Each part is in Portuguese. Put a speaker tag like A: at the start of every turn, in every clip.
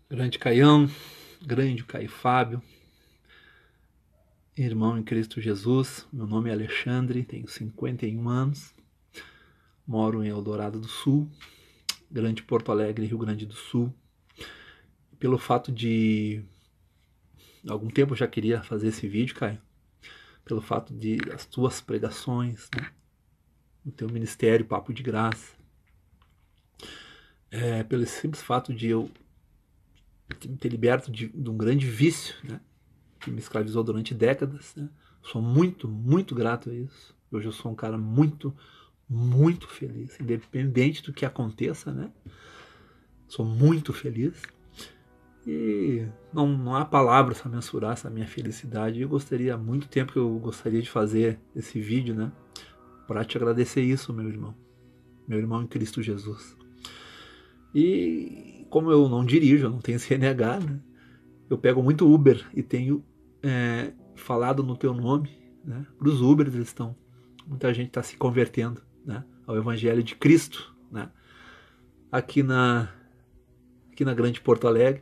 A: Grande Caião, grande Caio Fábio, irmão em Cristo Jesus. Meu nome é Alexandre, tenho 51 anos, moro em Eldorado do Sul, Grande Porto Alegre, Rio Grande do Sul. Pelo fato de há algum tempo eu já queria fazer esse vídeo, Caio, pelo fato de as tuas pregações, né? O teu ministério, Papo de Graça, pelo simples fato de eu me ter liberto de um grande vício, né? Que me escravizou durante décadas, né? Sou muito, muito grato a isso. Hoje eu sou um cara muito, muito feliz, independente do que aconteça, né? Sou muito feliz e não há palavras para mensurar essa minha felicidade. Eu gostaria há muito tempo que eu gostaria de fazer esse vídeo, né? Para te agradecer isso, meu irmão em Cristo Jesus. E como eu não dirijo, eu não tenho CNH, né? Eu pego muito Uber e tenho falado no teu nome, né? Para os Ubers eles estão, muita gente está se convertendo, né? Ao Evangelho de Cristo, né? Aqui na Grande Porto Alegre.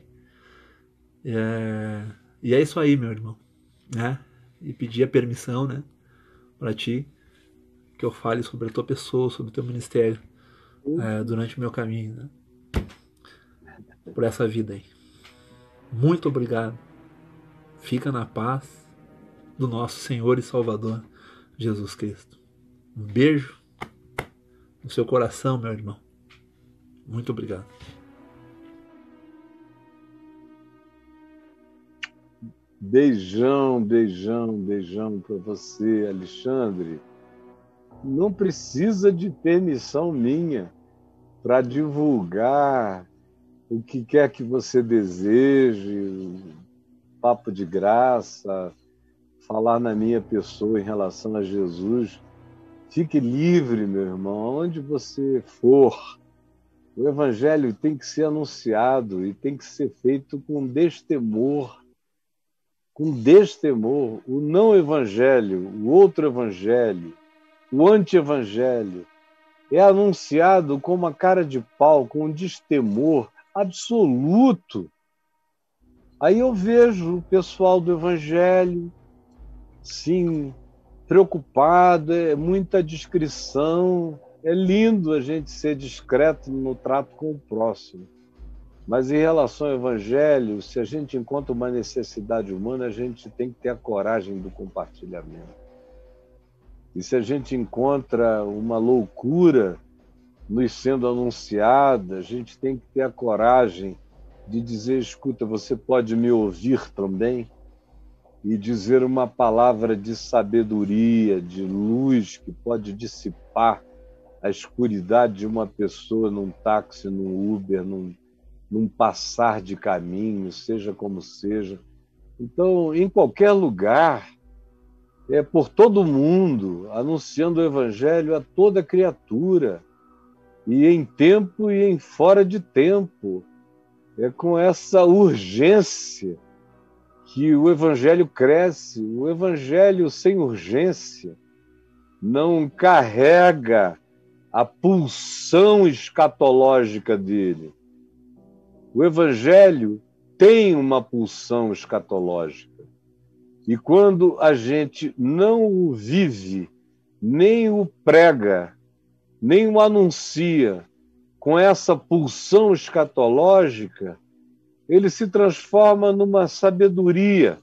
A: E é isso aí, meu irmão, né? E pedir a permissão, né? Para ti que eu fale sobre a tua pessoa, sobre o teu ministério durante o meu caminho, né? Por essa vida aí. Muito obrigado. Fica na paz do nosso Senhor e Salvador Jesus Cristo. Um beijo no seu coração, meu irmão. Muito obrigado.
B: Beijão, beijão, beijão para você, Alexandre. Não precisa de permissão minha para divulgar o que quer que você deseje, papo de graça, falar na minha pessoa em relação a Jesus. Fique livre, meu irmão, onde você for. O Evangelho tem que ser anunciado e tem que ser feito com destemor. Com destemor. O não-evangelho, o outro evangelho, o anti-evangelho, é anunciado com uma cara de pau, com um destemor absoluto. Aí eu vejo o pessoal do evangelho, sim, preocupado, é muita discrição. É lindo a gente ser discreto no trato com o próximo. Mas em relação ao evangelho, se a gente encontra uma necessidade humana, a gente tem que ter a coragem do compartilhamento. E se a gente encontra uma loucura nos sendo anunciada, a gente tem que ter a coragem de dizer: escuta, você pode me ouvir também? E dizer uma palavra de sabedoria, de luz, que pode dissipar a escuridade de uma pessoa num táxi, num Uber, num passar de caminho, seja como seja. Então, em qualquer lugar, por todo mundo, anunciando o Evangelho a toda criatura, e em tempo e em fora de tempo. É com essa urgência que o Evangelho cresce. O Evangelho sem urgência não carrega a pulsão escatológica dele. O Evangelho tem uma pulsão escatológica. E quando a gente não o vive, nem o prega, nem o anuncia com essa pulsão escatológica, ele se transforma numa sabedoria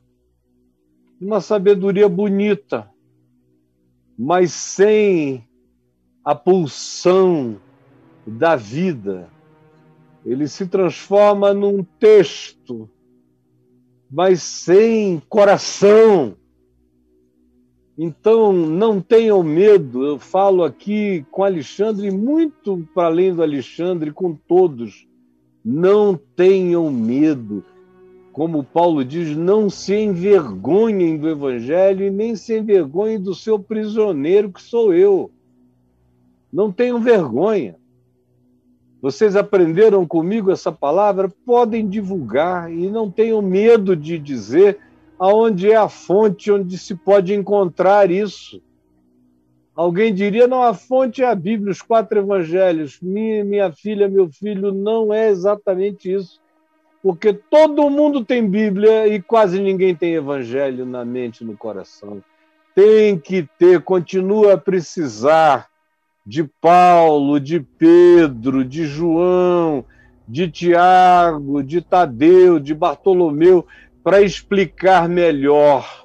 B: bonita, mas sem a pulsão da vida. Ele se transforma num texto, mas sem coração. Então, não tenham medo. Eu falo aqui com Alexandre, muito para além do Alexandre, com todos. Não tenham medo. Como Paulo diz, não se envergonhem do Evangelho e nem se envergonhem do seu prisioneiro, que sou eu. Não tenham vergonha. Vocês aprenderam comigo essa palavra? Podem divulgar e não tenham medo de dizer aonde é a fonte onde se pode encontrar isso. Alguém diria, não, a fonte é a Bíblia, os 4 evangelhos. Minha filha, meu filho, não é exatamente isso. Porque todo mundo tem Bíblia e quase ninguém tem Evangelho na mente e no coração. Tem que ter, continua a precisar de Paulo, de Pedro, de João, de Tiago, de Tadeu, de Bartolomeu, para explicar melhor.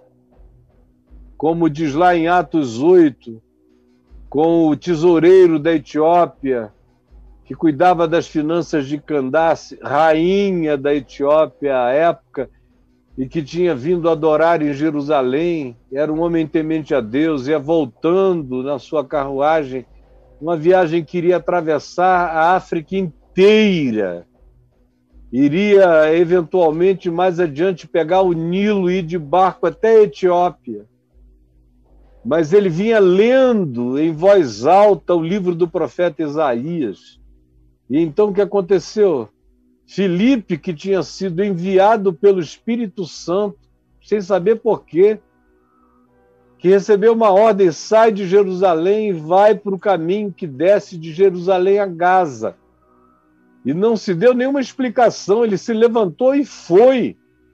B: Como diz lá em Atos 8, com o tesoureiro da Etiópia, que cuidava das finanças de Candace, rainha da Etiópia à época, e que tinha vindo adorar em Jerusalém, era um homem temente a Deus, ia voltando na sua carruagem, uma viagem que iria atravessar a África inteira, iria eventualmente mais adiante pegar o Nilo e ir de barco até a Etiópia. Mas ele vinha lendo em voz alta o livro do profeta Isaías. E então o que aconteceu? Filipe, que tinha sido enviado pelo Espírito Santo, sem saber por quê, que recebeu uma ordem, sai de Jerusalém e vai para o caminho que desce de Jerusalém a Gaza. E não se deu nenhuma explicação, ele se levantou e foi.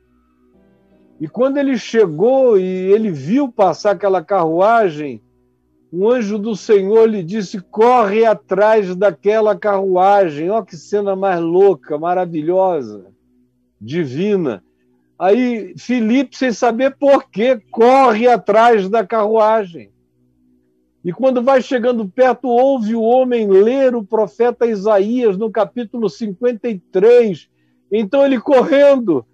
B: E quando ele chegou e ele viu passar aquela carruagem, um anjo do Senhor lhe disse, corre atrás daquela carruagem. Olha que cena mais louca, maravilhosa, divina. Aí Filipe, sem saber por quê, corre atrás da carruagem. E quando vai chegando perto, ouve o homem ler o profeta Isaías no capítulo 53. Então ele correndo,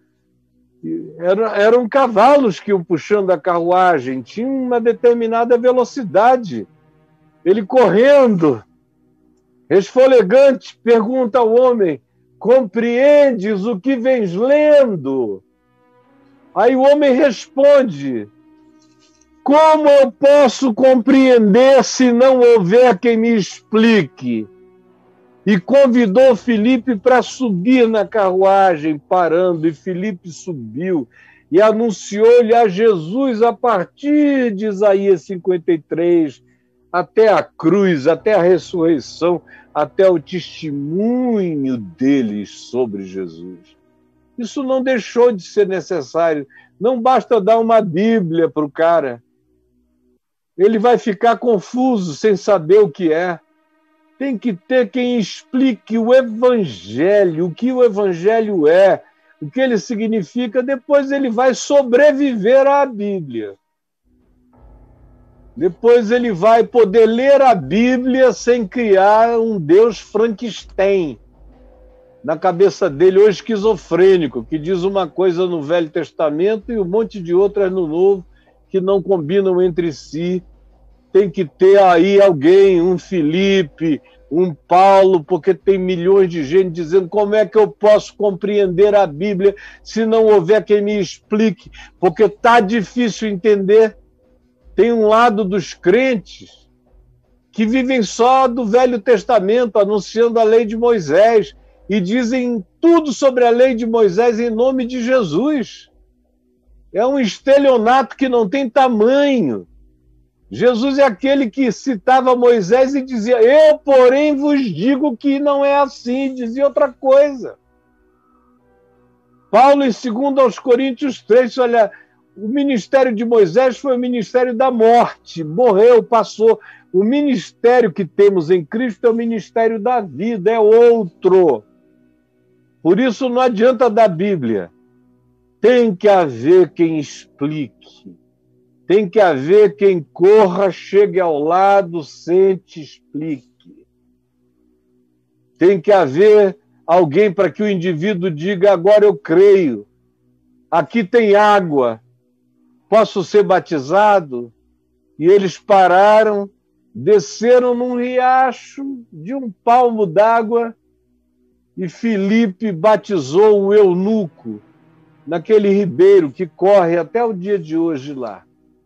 B: eram cavalos que iam puxando a carruagem, tinha uma determinada velocidade. Ele correndo, esfolegante, pergunta ao homem, compreendes o que vens lendo? Aí o homem responde, como eu posso compreender se não houver quem me explique? E convidou Filipe para subir na carruagem, parando, e Filipe subiu e anunciou-lhe a Jesus a partir de Isaías 53, até a cruz, até a ressurreição, até o testemunho deles sobre Jesus. Isso não deixou de ser necessário. Não basta dar uma Bíblia para o cara. Ele vai ficar confuso, sem saber o que é. Tem que ter quem explique o Evangelho, o que o Evangelho é, o que ele significa, depois ele vai sobreviver à Bíblia. Depois ele vai poder ler a Bíblia sem criar um Deus Frankenstein na cabeça dele, ou esquizofrênico, que diz uma coisa no Velho Testamento e um monte de outras no Novo, que não combinam entre si. Tem que ter aí alguém, um Filipe, um Paulo, porque tem milhões de gente dizendo como é que eu posso compreender a Bíblia se não houver quem me explique, porque está difícil entender. Tem um lado dos crentes que vivem só do Velho Testamento, anunciando a lei de Moisés, e dizem tudo sobre a lei de Moisés em nome de Jesus. É um estelionato que não tem tamanho. Jesus é aquele que citava Moisés e dizia, eu, porém, vos digo que não é assim, dizia outra coisa. Paulo, em 2 Coríntios 3, olha, o ministério de Moisés foi o ministério da morte, morreu, passou. O ministério que temos em Cristo é o ministério da vida, é outro. Por isso não adianta dar Bíblia. Tem que haver quem explique. Tem que haver quem corra, chegue ao lado, sente, explique. Tem que haver alguém para que o indivíduo diga, agora eu creio, aqui tem água, posso ser batizado? E eles pararam, desceram num riacho de um palmo d'água e Filipe batizou o eunuco naquele ribeiro que corre até o dia de hoje lá.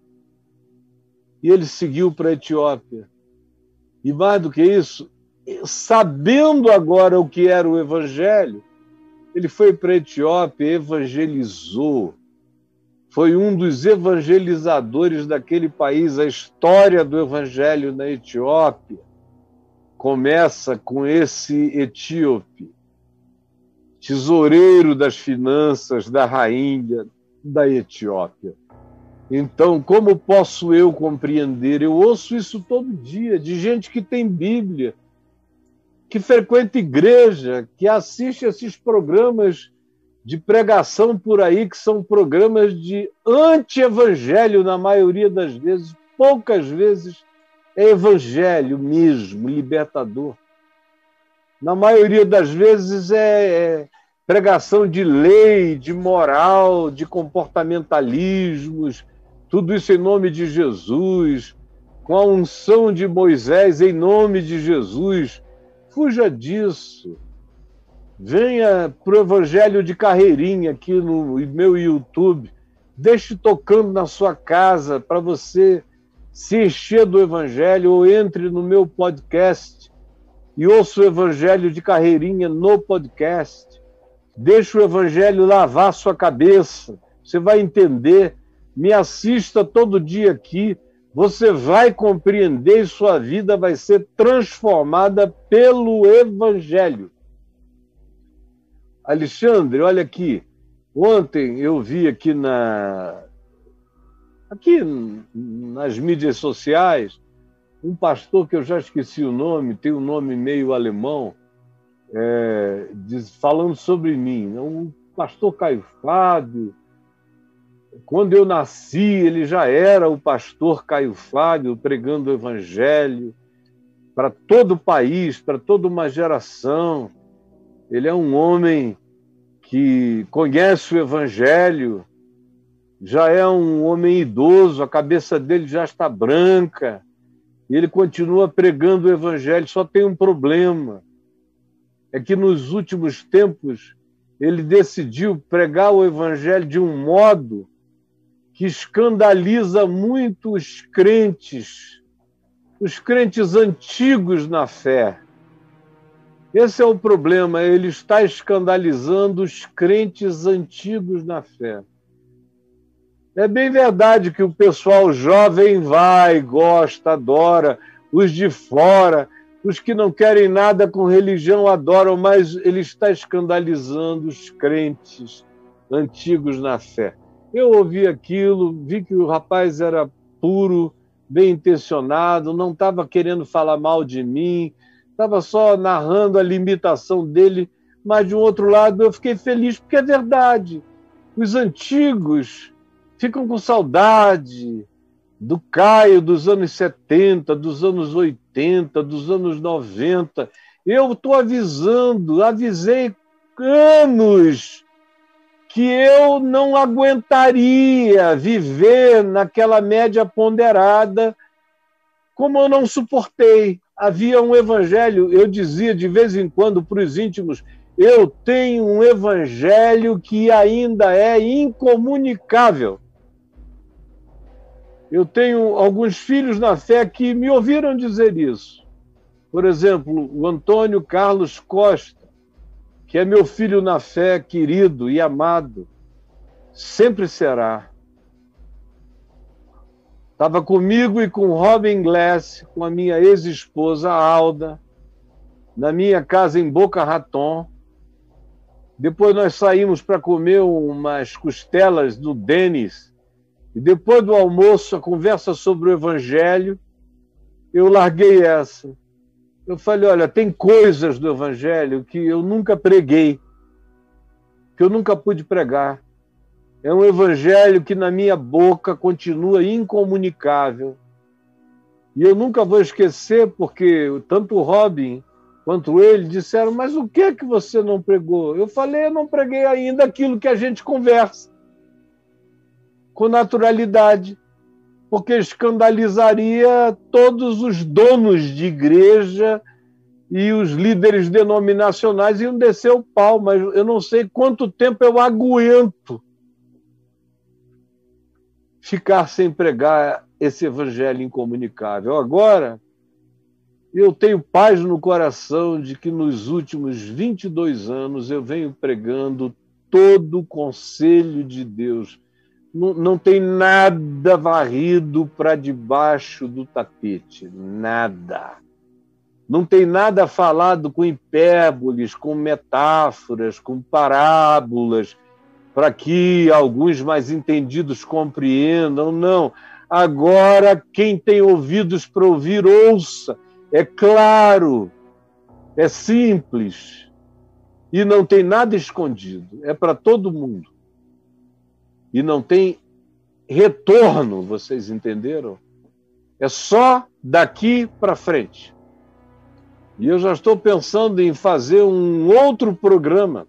B: E ele seguiu para a Etiópia. E mais do que isso, sabendo agora o que era o Evangelho, ele foi para a Etiópia e evangelizou. Foi um dos evangelizadores daquele país. A história do Evangelho na Etiópia começa com esse etíope, tesoureiro das finanças da rainha da Etiópia. Então, como posso eu compreender? Eu ouço isso todo dia, de gente que tem Bíblia, que frequenta igreja, que assiste esses programas de pregação por aí, que são programas de anti-evangelho na maioria das vezes, poucas vezes é evangelho mesmo, libertador. Na maioria das vezes é pregação de lei, de moral, de comportamentalismos, tudo isso em nome de Jesus, com a unção de Moisés em nome de Jesus. Fuja disso. Venha para o Evangelho de Carreirinha aqui no meu YouTube. Deixe tocando na sua casa para você se encher do Evangelho, ou entre no meu podcast e ouça o Evangelho de Carreirinha no podcast. Deixe o Evangelho lavar sua cabeça. Você vai entender. Me assista todo dia aqui. Você vai compreender e sua vida vai ser transformada pelo Evangelho. Alexandre, olha aqui. Ontem eu vi aqui nas mídias sociais um pastor que eu já esqueci o nome, tem um nome meio alemão, falando sobre mim. O pastor Caio Fábio. Quando eu nasci, ele já era o pastor Caio Fábio, pregando o Evangelho para todo o país, para toda uma geração. Ele é um homem que conhece o Evangelho, já é um homem idoso, a cabeça dele já está branca, e ele continua pregando o Evangelho. Só tem um problema, é que nos últimos tempos ele decidiu pregar o Evangelho de um modo que escandaliza muito os crentes antigos na fé. Esse é o problema, ele está escandalizando os crentes antigos na fé. É bem verdade que o pessoal jovem vai, gosta, adora, os de fora, os que não querem nada com religião adoram, mas ele está escandalizando os crentes antigos na fé. Eu ouvi aquilo, vi que o rapaz era puro, bem intencionado, não estava querendo falar mal de mim, estava só narrando a limitação dele, mas de um outro lado eu fiquei feliz, porque é verdade. Os antigos ficam com saudade do Caio dos anos 70, dos anos 80, dos anos 90. Eu estou avisei anos que eu não aguentaria viver naquela média ponderada, como eu não suportei. Havia um evangelho, eu dizia de vez em quando para os íntimos, eu tenho um evangelho que ainda é incomunicável. Eu tenho alguns filhos na fé que me ouviram dizer isso. Por exemplo, o Antônio Carlos Costa, que é meu filho na fé, querido e amado, sempre será. Estava comigo e com Robin Glass, com a minha ex-esposa Alda, na minha casa em Boca Raton. Depois nós saímos para comer umas costelas do Denis. E depois do almoço, a conversa sobre o Evangelho, eu larguei essa. Eu falei, olha, tem coisas do Evangelho que eu nunca preguei, que eu nunca pude pregar. É um Evangelho que na minha boca continua incomunicável. E eu nunca vou esquecer, porque tanto o Robin quanto ele disseram, mas o que é que você não pregou? Eu falei, eu não preguei ainda aquilo que a gente conversa, com naturalidade, porque escandalizaria todos os donos de igreja e os líderes denominacionais iam descer o pau, mas eu não sei quanto tempo eu aguento ficar sem pregar esse evangelho incomunicável. Agora, eu tenho paz no coração de que nos últimos 22 anos eu venho pregando todo o conselho de Deus. Não tem nada varrido para debaixo do tapete, nada. Não tem nada falado com hipérboles, com metáforas, com parábolas, para que alguns mais entendidos compreendam, não. Agora, quem tem ouvidos para ouvir, ouça. É claro, é simples e não tem nada escondido. É para todo mundo. E não tem retorno, vocês entenderam? É só daqui para frente. E eu já estou pensando em fazer um outro programa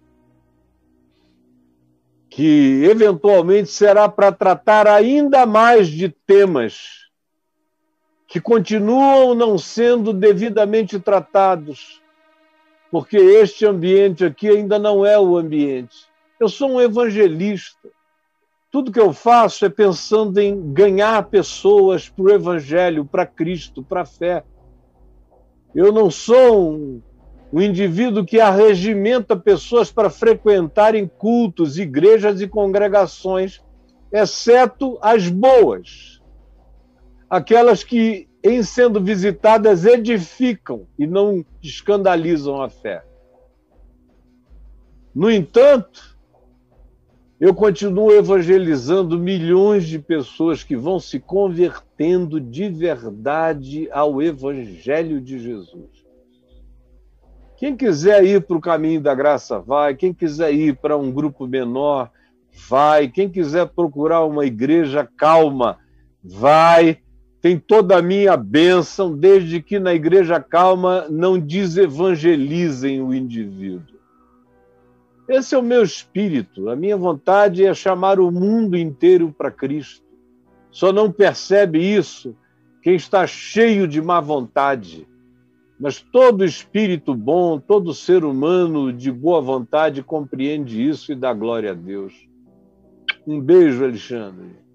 B: que eventualmente será para tratar ainda mais de temas que continuam não sendo devidamente tratados, porque este ambiente aqui ainda não é o ambiente. Eu sou um evangelista. Tudo que eu faço é pensando em ganhar pessoas para o Evangelho, para Cristo, para a fé. Eu não sou um indivíduo que arregimenta pessoas para frequentarem cultos, igrejas e congregações, exceto as boas, aquelas que, em sendo visitadas, edificam e não escandalizam a fé. No entanto, eu continuo evangelizando milhões de pessoas que vão se convertendo de verdade ao Evangelho de Jesus. Quem quiser ir para o caminho da graça, vai. Quem quiser ir para um grupo menor, vai. Quem quiser procurar uma igreja calma, vai. Tem toda a minha bênção, desde que na igreja calma não desevangelizem o indivíduo. Esse é o meu espírito. A minha vontade é chamar o mundo inteiro para Cristo. Só não percebe isso quem está cheio de má vontade. Mas todo espírito bom, todo ser humano de boa vontade compreende isso e dá glória a Deus. Um beijo, Alexandre.